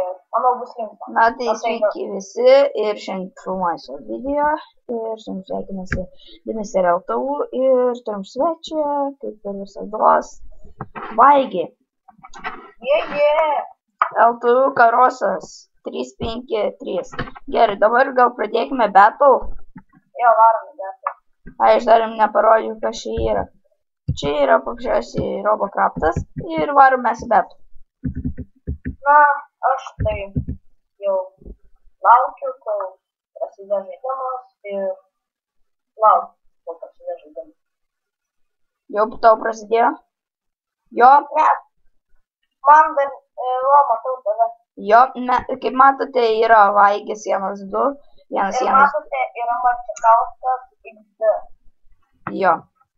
manau, bus linksma. Na tai sveiki visi ir šiandien filmuosiu video ir šiandien sveikinasi Dinis ir LTU ir turim svečią, kaip ir visados, Vaigį. LTU karosas 353. Gerai, dabar gal pradėkime battle. Jo, varome battle. Ai, aš dar jums neparodžiau, kas čia yra. Čia yra paprasčiausiai Robocraftas ir varom mes į battle. Na, aš tai jau laukiu, kol prasidės žaidimas ir laukiu, kol prasidės žaidimas. Jau tau prasidėjo? Jo? Ne, man dar, matau tave. Jo, kaip matote, yra Vaigis 1-2, 1-1. Ir matote, yra Marčikauskas XD. Jo.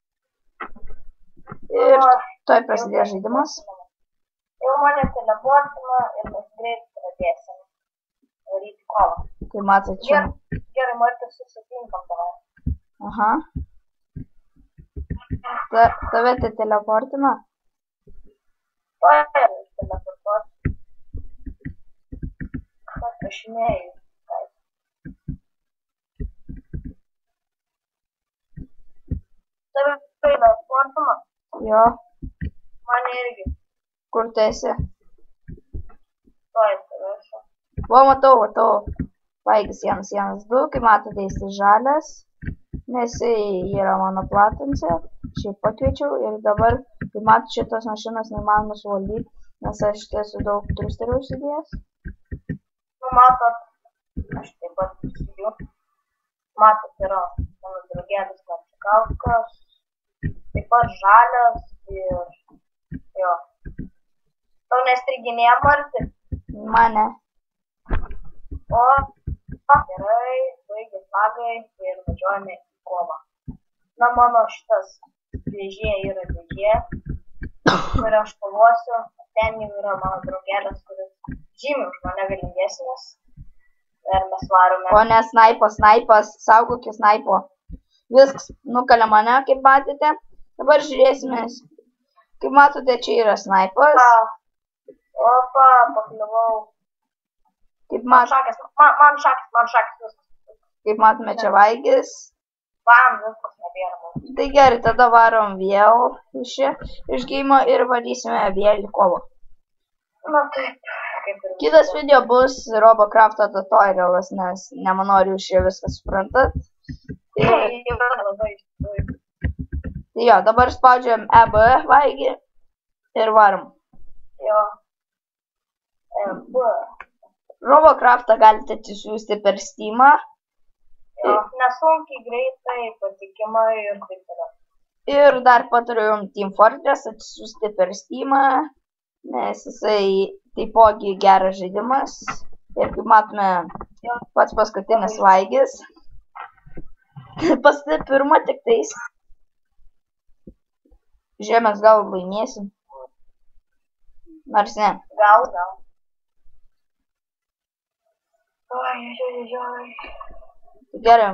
Ir toj prasidėjo žaidimas. Jau mane teleportina ir mes greit pradėsim varyti kovą. Kaip matote, čia. Gerai, Martis, susitinkam tavai. Aha. Tave tai teleportina? Oi, teleportuos. Atrašinėjau. Tave teleportina? Jo. Mane irgi. Kur tu esi? Oi, tave esu. O, matau. Vaigis 1-1-2, kaip matote, jis žalias. Nes jis yra mano platinse. Šiaip pakviečiau ir dabar, kaip matote, šitos mašinos neįmanoma suvaldyti, nes aš esu daug trusterių užsidėjęs. Nu, matot, aš taip pat įsigiu. Matot, yra mano draugelis Marčikauskas, taip pat žalias ir jo. Tau nestriginėja Marti? Mane. O, gerai, baigės lagai ir važiuojame į kovą. Na, mano šitas dėžė yra dėžė, kurią aš kovosiu. Ten jau yra mano draugelis, kuris žymiai už mane galingesnis. Ir mes varome. O ne snaipas, saugokis snaipo. Viskas nukalė mane, kaip matėte. Dabar žiūrėsime. Kaip matote, čia yra snaipas. Opa, pakliuvau. Kaip Man šakės. Kaip matome, čia Vaigis. Bam, viskas nebėra. Tai gerai, tada varom vėl iš geimo ir varysime vėl į kovą. Na taip. Kitas video bus Robocrafto tutorialas, nes nemanau, ar jūs čia viską suprantat. Tai jo, dabar spaudžiam EB Vaigį ir varom. Jo. EB. Robocraftą galite atsisiųsti per Steamą. Jo, nesunkiai, greitai, patikimai ir taip toliau. Ir dar patariu jums Team Fortress atsisiųsti per Steamą, nes jisai taipogi geras žaidimas. Ir kaip matome, pats paskutinis Vaigis. Pas tai pirma tik tais. Žemės gal laimėsim. Nors ne. Gal. Oi. Gerai.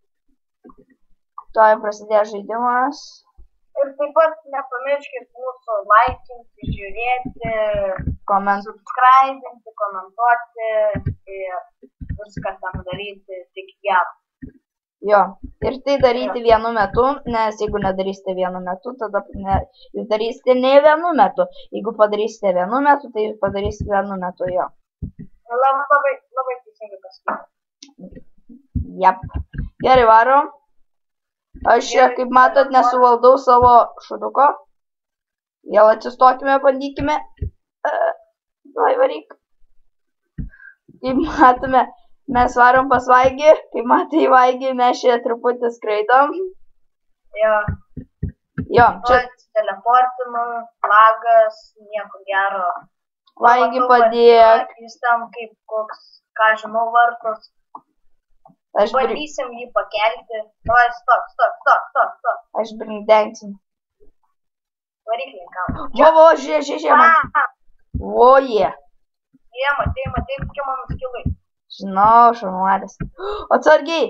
Tuoj prasidėjo žaidimas. Ir taip pat nepamirškit mūsų laikinti, žiūrėti, subscribinti, komentuoti ir viską tam daryti tik jam. Jo, ir tai daryti vienu metu, nes jeigu nedarysite vienu metu, tada jūs darysite ne vienu metu. Jeigu padarysite vienu metu, tai jūs padarysite vienu metu, jo. Labai teisingai pasakyti. Jep. Gerai, varom. Aš čia, kaip matot, nesuvaldau savo šuduko. Vėl atsistokime, bandykime. Vai varyk. Kaip matome, mes varom pas Vaigį. Kaip matai Vaigį, mes čia truputį skraidom. Jo. Jo, čia. Teleportinu, lagas, nieko gero. Vaigį padėk. Jis tam kaip koks, ką žinau, vartos. Bandysim jį pakelti. Davai, stop. Aš brindengsim. Varyk linkam. Vo, žiūrė, man. Voje. Jie, matei, kokie mano skilai. Žinau, šaunuolis. Atsargiai.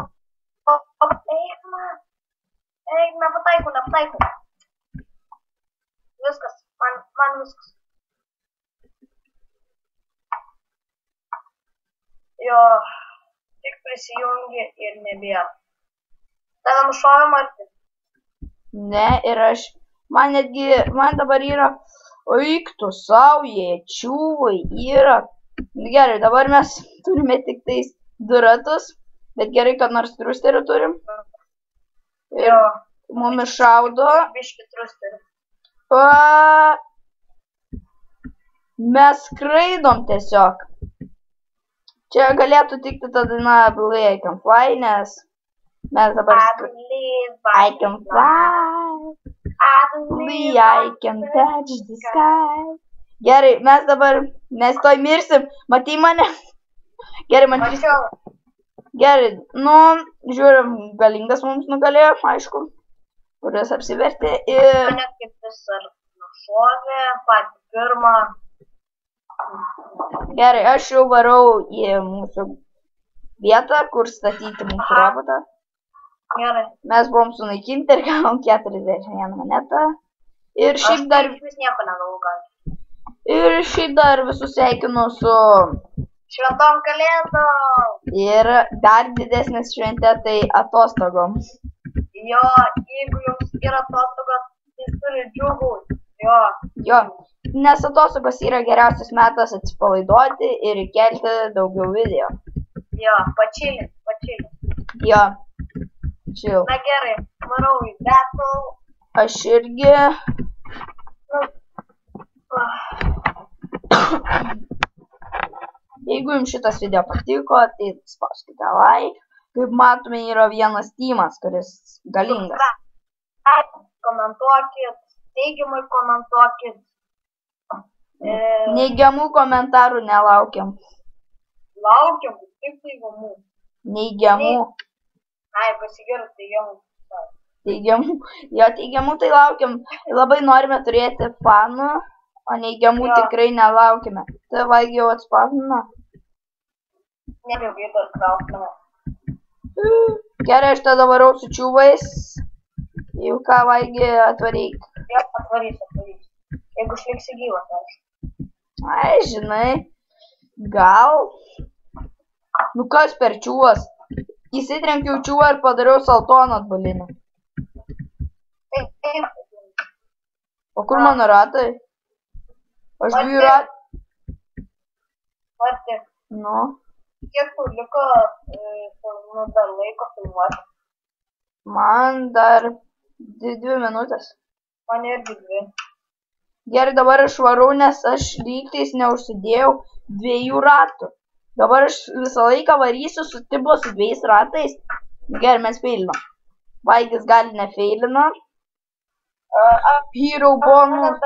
Eik, nepataikau. Viskas, man viskas. Jo, tik prisijungi ir nebėra. Tada nušovė Martin. Ne, ir man dabar yra, eik tu sau, jie čiūvai yra. Gerai, dabar mes turime tik tais 2 ratus, bet gerai, kad nors trusterį turim. Ir Jo. mumis šaudo. Biški trusterį. Mes skraidom tiesiog. Čia galėtų tikti ta daina Believe I Can Fly, nes mes dabar I can fly, believe I can touch the sky. Gerai, mes toj mirsim, matai mane? Gerai, man gerai, žiūrim, galingas mums nugalėjo, aišku, kuris apsivertė ir... Mane kaip vis ar nušovė, patį pirmą. Gerai, aš jau varau į mūsų vietą, kur statyti mūsų robotą. Gerai. Mes buvom sunaikinti ir gavom 41 monetą. Ir šiaip dar... Aš vis nieko negavau gal. Ir šiaip dar visus sveikinu su... Šventom kalėdom. Ir dar didesnės šventė tai atostogom. Jo, jeigu jums yra atostogos, jis turi džiūgauti. Jo, nes atostogos yra geriausias metas atsipalaiduoti ir įkelti daugiau video. Jo, pačilint. Jo, chill. Na gerai, varau į battle. Aš irgi. Jeigu jums šitas video patiko, tai spauskite like. Kaip matome, yra vienas teamas, kuris galingas. Komentuokit, teigiamai komentuokit. Neigiamų komentarų nelaukiam. Laukiam, kaip teigiamų. Neigiamų. Ai, pasigirų teigiamų. Teigiamų tai laukiam. Labai norime turėti fanų, o neigiamų tikrai nelaukime. Tai vaigi jau atspausdino. Nebėgai dar krausime. Gerai, aš tada varau su čiūvais. Jau ką vaigi atvaryk. Jo, atvarys. Jeigu išliksi gyvas, aišku. Ai, žinai, gal. Nu kas per čiūvas? Įsitrenkiau čiūvą ir padariau saltoną atbulinį. O kur mano ratai? Aš dviejų ratai. Marti. Nu. Kiek tu liko dar laiko filmuoti? Man dar 2 minutės. Man irgi 2. Gerai, dabar aš varau, nes aš lygtais neužsidėjau 2 ratų. Dabar aš visą laiką varysiu su 2 ratais. Gerai, mes feilinam. Vaigis gali nefeilina. Hero bonus.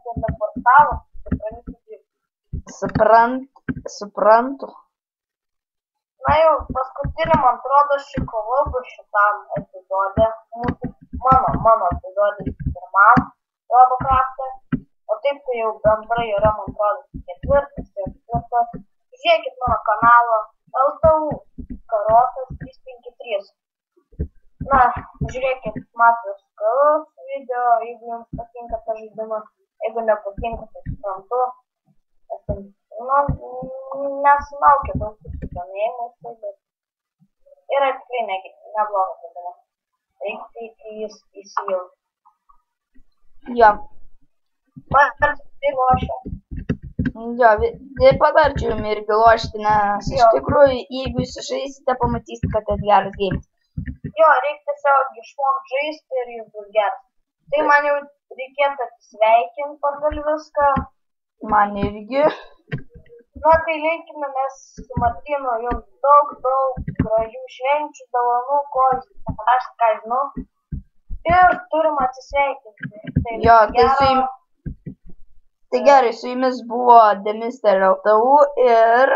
Suprantu. Na jau, paskutinį, man atrodo, šį kovą bus šitam epizode. Mano epizode pirmam Robocraft'e. O taip tai jau bendrai yra, man atrodo, 4. Žiūrėkit mano kanalą LTU Karosas 353. Na, žiūrėkit Matijos Karus video, jeigu jums patinka tas žaidimas. Jeigu nepatinka, tai suprantu. Nesulaukia daug susidomėjimus, bet yra tikrai neblogas žaidimas. Reikia jis įsijauti. Jo. Patarčiau lošia. Jo, tai patarčiau jums irgi lošti, nes iš tikrųjų, jeigu jūs žaisite, pamatysite, kad tai geras games. Jo, reikia tiesiog išmokti žaisti ir jis bus geras. Tai man jau reikėtų atsisveikinti pagal viską. Man irgi. Na, tai linkime mes su Martinu jums daug gražių švenčių, dovanų, ko aš ką žinau. Ir turim atsisveikinti. Jo, tai gerai, su jumis buvo The Mr. LTU ir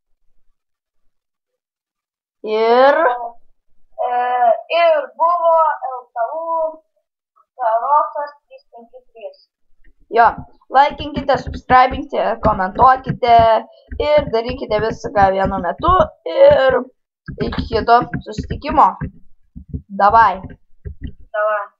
buvo LTU Karosas 353. Jo, laikinkite, subscribinkite, komentuokite ir darykite viską vienu metu ir iki kito susitikimo. Davai.